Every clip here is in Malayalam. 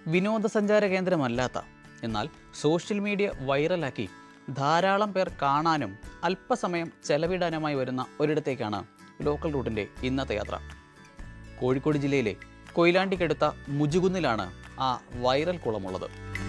വിനോദസഞ്ചാര കേന്ദ്രമല്ലാത്ത എന്നാൽ സോഷ്യൽ മീഡിയ വൈറലാക്കി ധാരാളം പേർ കാണാനും അല്പസമയം ചെലവിടാനുമായി വരുന്ന ഒരിടത്തേക്കാണ് ലോക്കൽ റൂട്ടിൻ്റെ ഇന്നത്തെ യാത്ര. കോഴിക്കോട് ജില്ലയിലെ കൊയിലാണ്ടിക്കടുത്ത മുജുകുന്നിലാണ് ആ വൈറൽ കുളമുള്ളത്.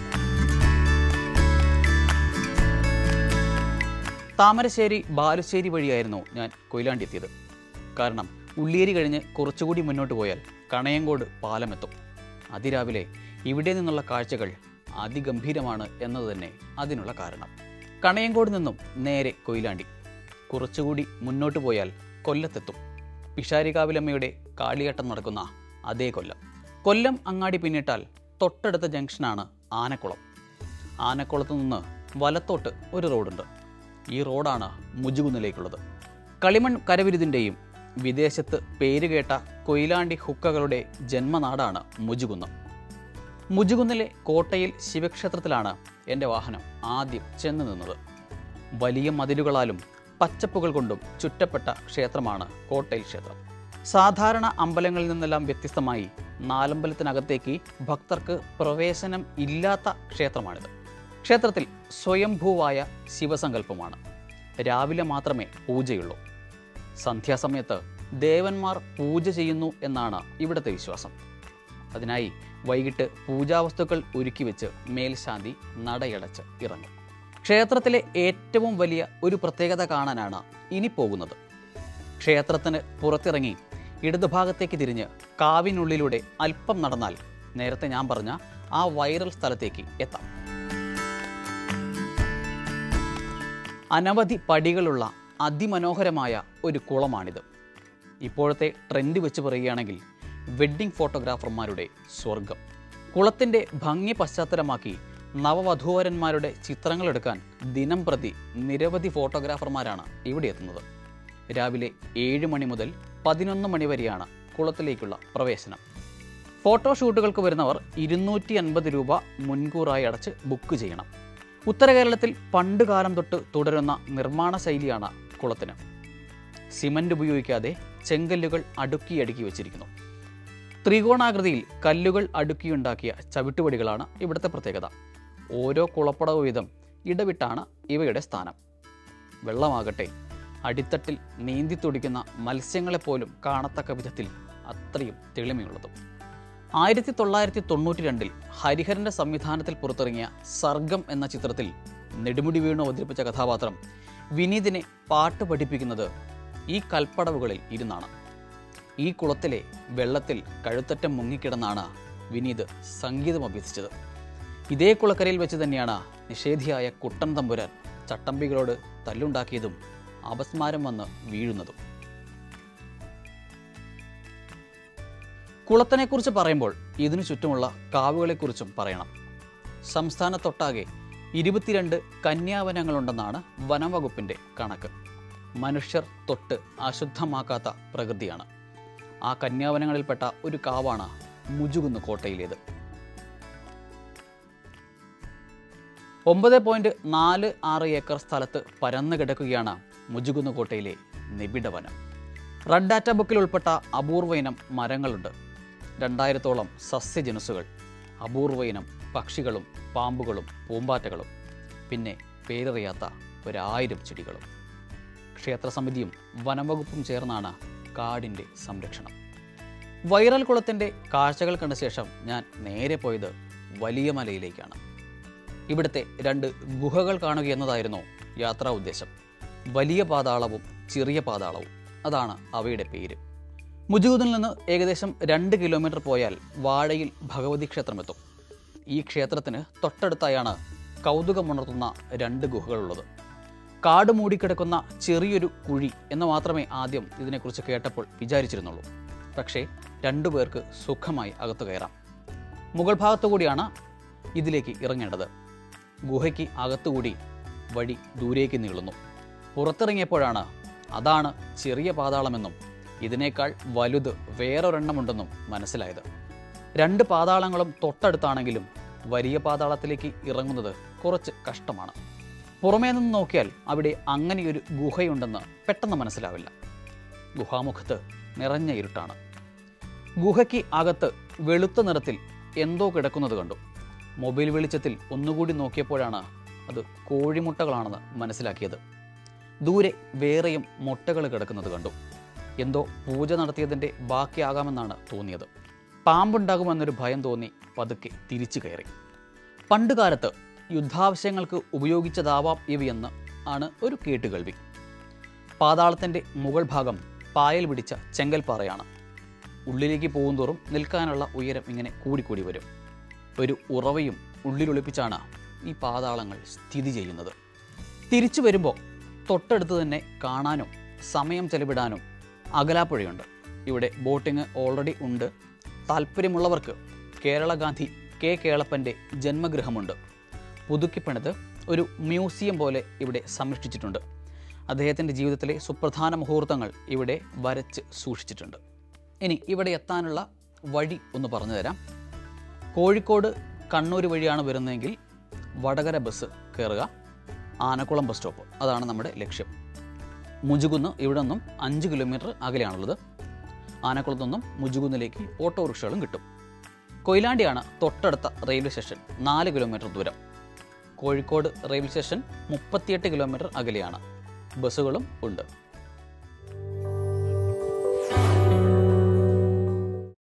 താമരശ്ശേരി ബാലുശ്ശേരി വഴിയായിരുന്നു ഞാൻ കൊയിലാണ്ടി എത്തിയത്. കാരണം ഉള്ളിയേരി കഴിഞ്ഞ് കുറച്ചുകൂടി മുന്നോട്ട് പോയാൽ കണയങ്കോട് പാലമെത്തും. അതിരാവിലെ ഇവിടെ നിന്നുള്ള കാഴ്ചകൾ അതിഗംഭീരമാണ് എന്നത് തന്നെ അതിനുള്ള കാരണം. കണയങ്കോട് നിന്നും നേരെ കൊയിലാണ്ടി, കുറച്ചുകൂടി മുന്നോട്ട് പോയാൽ കൊല്ലത്തെത്തും. പിഷാരികാവിലമ്മയുടെ കാളിയാട്ടം നടക്കുന്ന അതേ കൊല്ലം. കൊല്ലം അങ്ങാടി പിന്നിട്ടാൽ തൊട്ടടുത്ത ജംഗ്ഷനാണ് ആനക്കുളം. ആനക്കുളത്ത് നിന്ന് വലത്തോട്ട് ഒരു റോഡുണ്ട്. ഈ റോഡാണ് മുജുകുന്നിലേക്കുള്ളത്. കളിമൺ കരവിരുതിൻ്റെയും വിദേശത്ത് പേരുകേട്ട കൊയിലാണ്ടി ഹുക്കകളുടെ ജന്മനാടാണ് മുജുകുന്ന്. മുജുകുന്നിലെ കോട്ടയിൽ ശിവക്ഷേത്രത്തിലാണ് എൻ്റെ വാഹനം ആദ്യം ചെന്ന് നിന്നത്. വലിയ മതിലുകളാലും പച്ചപ്പുകൾ കൊണ്ടും ചുറ്റപ്പെട്ട ക്ഷേത്രമാണ് കോട്ടയിൽ ക്ഷേത്രം. സാധാരണ അമ്പലങ്ങളിൽ നിന്നെല്ലാം വ്യത്യസ്തമായി നാലമ്പലത്തിനകത്തേക്ക് ഭക്തർക്ക് പ്രവേശനം ഇല്ലാത്ത ക്ഷേത്രമാണിത്. ക്ഷേത്രത്തിൽ സ്വയംഭൂവായ ശിവസങ്കല്പമാണ്. രാവിലെ മാത്രമേ പൂജയുള്ളൂ. സന്ധ്യാസമയത്ത് ദേവന്മാർ പൂജ ചെയ്യുന്നു എന്നാണ് ഇവിടുത്തെ വിശ്വാസം. അതിനായി വൈകിട്ട് പൂജാവസ്തുക്കൾ ഒരുക്കി വെച്ച് മേൽശാന്തി നടയടച്ച് ഇറങ്ങും. ക്ഷേത്രത്തിലെ ഏറ്റവും വലിയ ഒരു പ്രത്യേകത കാണാനാണ് ഇനി പോകുന്നത്. ക്ഷേത്രത്തിന് പുറത്തിറങ്ങി ഇടതുഭാഗത്തേക്ക് തിരിഞ്ഞ് കാവിനുള്ളിലൂടെ അല്പം നടന്നാൽ നേരത്തെ ഞാൻ പറഞ്ഞ ആ വൈറൽ സ്ഥലത്തേക്ക് എത്താം. അനവധി പടികളുള്ള അതിമനോഹരമായ ഒരു കുളമാണിത്. ഇപ്പോഴത്തെ ട്രെൻഡ് വെച്ച് പറയുകയാണെങ്കിൽ വെഡ്ഡിംഗ് ഫോട്ടോഗ്രാഫർമാരുടെ സ്വർഗം. കുളത്തിൻ്റെ ഭംഗി പശ്ചാത്തലമാക്കി നവവധൂവരന്മാരുടെ ചിത്രങ്ങളെടുക്കാൻ ദിനം പ്രതി നിരവധി ഫോട്ടോഗ്രാഫർമാരാണ് ഇവിടെ എത്തുന്നത്. രാവിലെ 7 മണി മുതൽ 11 മണി വരെയാണ് കുളത്തിലേക്കുള്ള പ്രവേശനം. ഫോട്ടോഷൂട്ടുകൾക്ക് വരുന്നവർ 250 രൂപ മുൻകൂറായി അടച്ച് ബുക്ക് ചെയ്യണം. ഉത്തര കേരളത്തിൽ പണ്ടുകാലം തൊട്ട് തുടരുന്ന നിർമ്മാണ ശൈലിയാണ് കുളത്തിന്. സിമൻ്റ് ഉപയോഗിക്കാതെ ചെങ്കല്ലുകൾ അടുക്കി വച്ചിരിക്കുന്നു. ത്രികോണാകൃതിയിൽ കല്ലുകൾ അടുക്കിയുണ്ടാക്കിയ ചവിട്ടുപടികളാണ് ഇവിടുത്തെ പ്രത്യേകത. ഓരോ കുളപ്പടവ് വീതം ഇടവിട്ടാണ് ഇവയുടെ സ്ഥാനം. വെള്ളമാകട്ടെ അടിത്തട്ടിൽ നീന്തി തുടിക്കുന്ന മത്സ്യങ്ങളെപ്പോലും കാണത്തക്ക വിധത്തിൽ അത്രയും തെളിമയുള്ളതും. 1992 ഹരിഹരൻ്റെ സംവിധാനത്തിൽ പുറത്തിറങ്ങിയ സർഗം എന്ന ചിത്രത്തിൽ നെടുമുടി വീണു അവതരിപ്പിച്ച കഥാപാത്രം വിനീതിനെ പാട്ട് പഠിപ്പിക്കുന്നത് ഈ കൽപ്പടവുകളിൽ ഇരുന്നാണ്. ഈ കുളത്തിലെ വെള്ളത്തിൽ കഴുത്തറ്റം മുങ്ങിക്കിടന്നാണ് വിനീത് സംഗീതം അഭ്യസിച്ചത്. ഇതേ കുളക്കരയിൽ വെച്ച് തന്നെയാണ് നിഷേധിയായ കുട്ടൻ തമ്പുരാൻ ചട്ടമ്പികളോട് തല്ലുണ്ടാക്കിയതും അപസ്മാരം വന്ന് വീഴുന്നതും. കുളത്തിനെക്കുറിച്ച് പറയുമ്പോൾ ഇതിനു ചുറ്റുമുള്ള കാവുകളെക്കുറിച്ചും പറയണം. സംസ്ഥാനത്തൊട്ടാകെ 22 കന്യാവനങ്ങളുണ്ടെന്നാണ് വനം വകുപ്പിൻ്റെ കണക്ക്. മനുഷ്യർ തൊട്ട് അശുദ്ധമാക്കാത്ത പ്രകൃതിയാണ്. ആ കന്യാവനങ്ങളിൽപ്പെട്ട ഒരു കാവാണ് മുജുകുന്ന് കോട്ടയിലേത്. 9.46 ഏക്കർ സ്ഥലത്ത് പരന്നു കിടക്കുകയാണ് മുജുകുന്ന് കോട്ടയിലെ നിബിഡ വനം. റെഡ് ഡാറ്റ ബുക്കിൽ ഉൾപ്പെട്ട അപൂർവ ഇനം മരങ്ങളുണ്ട്. 2000ഓളം സസ്യജനുസുകൾ, അപൂർവ ഇനം പക്ഷികളും പാമ്പുകളും പൂമ്പാറ്റകളും, പിന്നെ പേരറിയാത്ത 1000 ചെടികളും. ക്ഷേത്രസമിതിയും വനംവകുപ്പും ചേർന്നാണ് കാടിൻ്റെ സംരക്ഷണം. വൈറൽ കുളത്തിൻ്റെ കാഴ്ചകൾ കണ്ട ശേഷം ഞാൻ നേരെ പോയത് വലിയ മലയിലേക്കാണ്. ഇവിടുത്തെ 2 ഗുഹകൾ കാണുക എന്നതായിരുന്നു യാത്രാ ഉദ്ദേശം. വലിയ പാതാളവും ചെറിയ പാതാളവും, അതാണ് അവയുടെ പേര്. മുജുകുന്നിൽ നിന്ന് ഏകദേശം 2 കിലോമീറ്റർ പോയാൽ വാഴയിൽ ഭഗവതി ക്ഷേത്രമെത്തും. ഈ ക്ഷേത്രത്തിന് തൊട്ടടുത്തായാണ് കൗതുകമുണർത്തുന്ന 2 ഗുഹകളുള്ളത്. കാട് മൂടിക്കിടക്കുന്ന ചെറിയൊരു കുഴി എന്ന് മാത്രമേ ആദ്യം ഇതിനെക്കുറിച്ച് കേട്ടപ്പോൾ വിചാരിച്ചിരുന്നുള്ളൂ. പക്ഷേ 2 പേർക്ക് സുഖമായി അകത്തു കയറാം. മുകൾ ഭാഗത്തുകൂടിയാണ് ഇതിലേക്ക് ഇറങ്ങേണ്ടത്. ഗുഹയ്ക്ക് അകത്തുകൂടി വഴി ദൂരേക്ക് നീളുന്നു. പുറത്തിറങ്ങിയപ്പോഴാണ് അതാണ് ചെറിയ പാതാളമെന്നും ഇതിനേക്കാൾ വലുത് വേറൊരെണ്ണമുണ്ടെന്നും മനസ്സിലായത്. 2 പാതാളങ്ങളും തൊട്ടടുത്താണെങ്കിലും വലിയ പാതാളത്തിലേക്ക് ഇറങ്ങുന്നത് കുറച്ച് കഷ്ടമാണ്. പുറമേ നിന്ന് നോക്കിയാൽ അവിടെ അങ്ങനെയൊരു ഗുഹയുണ്ടെന്ന് പെട്ടെന്ന് മനസ്സിലാവില്ല. ഗുഹാമുഖത്ത് നിറഞ്ഞ ഇരുട്ടാണ്. ഗുഹയ്ക്ക് അകത്ത് വെളുത്ത നിറത്തിൽ എന്തോ കിടക്കുന്നത് കണ്ടു. മൊബൈൽ വെളിച്ചത്തിൽ ഒന്നുകൂടി നോക്കിയപ്പോഴാണ് അത് കോഴിമുട്ടകളാണെന്ന് മനസ്സിലാക്കിയത്. ദൂരെ വേറെയും മുട്ടകൾ കിടക്കുന്നത് കണ്ടു. എന്തോ പൂജ നടത്തിയതിൻ്റെ ബാക്കിയാകാമെന്നാണ് തോന്നിയത്. പാമ്പുണ്ടാകുമെന്നൊരു ഭയം തോന്നി പതുക്കെ തിരിച്ചു കയറി. പണ്ടുകാലത്ത് യുദ്ധാവശ്യങ്ങൾക്ക് ഉപയോഗിച്ചതാവാം ഇവയെന്ന് ആണ് ഒരു കേട്ടുകേൾവി. പാതാളത്തിൻ്റെ മുകൾ ഭാഗം പായൽ പിടിച്ച ചെങ്കൽപ്പാറയാണ്. ഉള്ളിലേക്ക് പോകുന്തോറും നിൽക്കാനുള്ള ഉയരം ഇങ്ങനെ കൂടിക്കൂടി വരും. ഒരു ഉറവയും ഉള്ളിലൊളിപ്പിച്ചാണ് ഈ പാതാളങ്ങൾ സ്ഥിതി ചെയ്യുന്നത്. തിരിച്ചു വരുമ്പോൾ തൊട്ടടുത്ത് തന്നെ കാണാനും സമയം ചെലവിടാനും അകലാപ്പുഴയുണ്ട്. ഇവിടെ ബോട്ടിങ് ഓൾറെഡി ഉണ്ട്. താല്പര്യമുള്ളവർക്ക് കേരള ഗാന്ധി കെ കേളപ്പൻ്റെ ജന്മഗൃഹമുണ്ട്. പുതുക്കിപ്പണിത് ഒരു മ്യൂസിയം പോലെ ഇവിടെ സംരക്ഷിച്ചിട്ടുണ്ട്. അദ്ദേഹത്തിൻ്റെ ജീവിതത്തിലെ സുപ്രധാന മുഹൂർത്തങ്ങൾ ഇവിടെ വരച്ച് സൂക്ഷിച്ചിട്ടുണ്ട്. ഇനി ഇവിടെ എത്താനുള്ള വഴി ഒന്ന് പറഞ്ഞു തരാം. കോഴിക്കോട് കണ്ണൂർ വഴിയാണ് വരുന്നതെങ്കിൽ വടകര ബസ് കയറുക. ആനക്കുളം ബസ് സ്റ്റോപ്പ്, അതാണ് നമ്മുടെ ലക്ഷ്യം. മുജുകുന്ന് ഇവിടെ നിന്നും 5 കിലോമീറ്റർ അകലെയാണുള്ളത്. ആനക്കുളത്തു നിന്നും മുജുകുന്നിലേക്ക് ഓട്ടോറിക്ഷകളും കിട്ടും. കൊയിലാണ്ടിയാണ് തൊട്ടടുത്ത റെയിൽവേ സ്റ്റേഷൻ, 4 കിലോമീറ്റർ ദൂരം. കോഴിക്കോട് റെയിൽവേ സ്റ്റേഷൻ 38 കിലോമീറ്റർ അകലെയാണ്. ബസ്സുകളും ഉണ്ട്.